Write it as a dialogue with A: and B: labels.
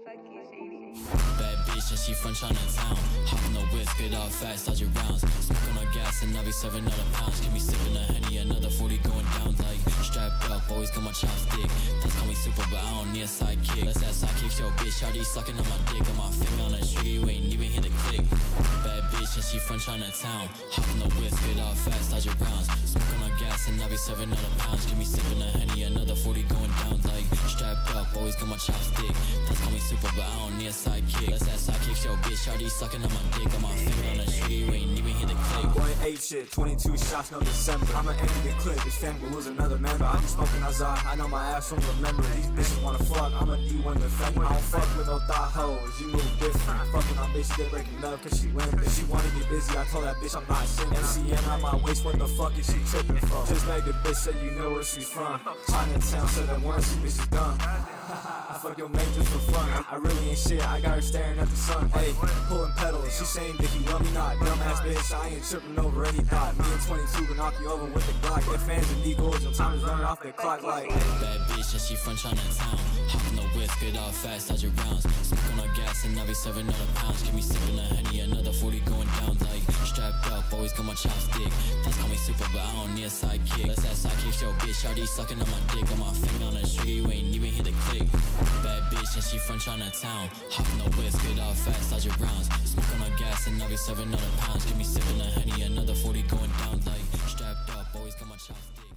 A: Bad bitch and she from Chinatown. Hop in the whip, spit out fast, dodge your rounds. Smoking on gas and I be serving other pounds. Keep me sipping a Henny, another 40 going down. Like strapped up, always got my chopstick. That's call me super, but I don't need a sidekick. Let's that sidekick, yo bitch, already sucking on my dick. Got my finger on the trigger, you ain't even hit the click. Bad bitch and she from Chinatown. Hop in the whip, spit out fast, dodge your rounds. Smoking on gas and I be serving other pounds. Keep me sipping a Henny, another 40 going down. Like strapped up, always got my chopstick. That's call me super, but I don't need a sidekick. Let's that sidekick, yo bitch, already sucking on my dick. Got my finger on the trigger, you ain't even hit the click.
B: Boy, 8 shit, 22 shots, no December. I'ma aim to get clipped, this family will lose another member. I be smoking outside, I know my ass won't remember. These bitches wanna fuck, I'm a D1 defender. I don't fuck with no thought hoes, you move different. Fucking on bitches, they breaking up cause she limp. If she wanna get busy, I told that bitch I'm not shit. MCM on my waist, what the fuck is she tripping for? Just make the bitch say you know where she's from. Chinatown, said that once, she bitch is dumb. I fuck your mate just for fun. I really ain't shit, I got her staring at the sun. Hey, pulling pedals, she saying that you love me not. Dumbass bitch, I ain't tripping over any thought. Me and 22 can knock you over with the Glock. Get fans and D-goals, your time is running off the clock like.
A: Bad bitch and she from Chinatown. Hop in the whip, spit out fast, dodge your rounds. Smoking on gas and I be serving other pounds. Keep me sipping a Henny, another 40 going down. Like strapped up, always got my chopstick. That's call me super, but I don't need a sidekick. Let's that sidekick, yo bitch, already sucking on my dick. Got my finger on the trigger, you ain't even hit the click. Bad bitch and she from Chinatown. Hop in the whip, spit out fast, dodge your rounds. Smoking on gas and I be serving other pounds. Keep me sipping a Henny, another 40 going down. Like strapped up, always got my chopstick.